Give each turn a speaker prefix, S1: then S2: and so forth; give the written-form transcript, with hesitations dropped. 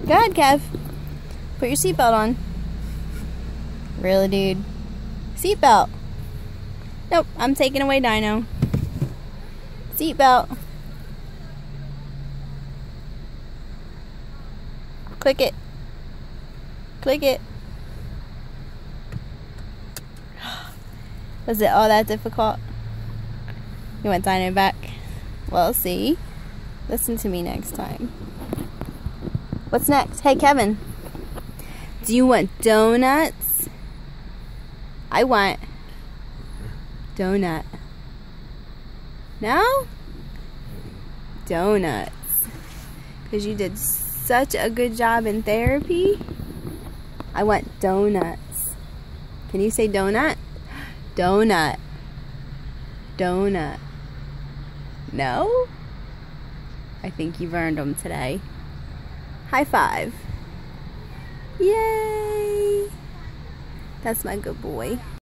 S1: Go ahead, Kev. Put your seatbelt on. Really, dude? Seatbelt. Nope, I'm taking away Dino. Seatbelt. Click it. Click it. Was it all that difficult? You want Dino back? Well, see. Listen to me next time. What's next? Hey, Kevin. Do you want donuts? I want donut. No? Donuts. Because you did such a good job in therapy. I want donuts. Can you say donut? Donut. Donut. No? I think you've earned them today. High five. Yay! That's my good boy.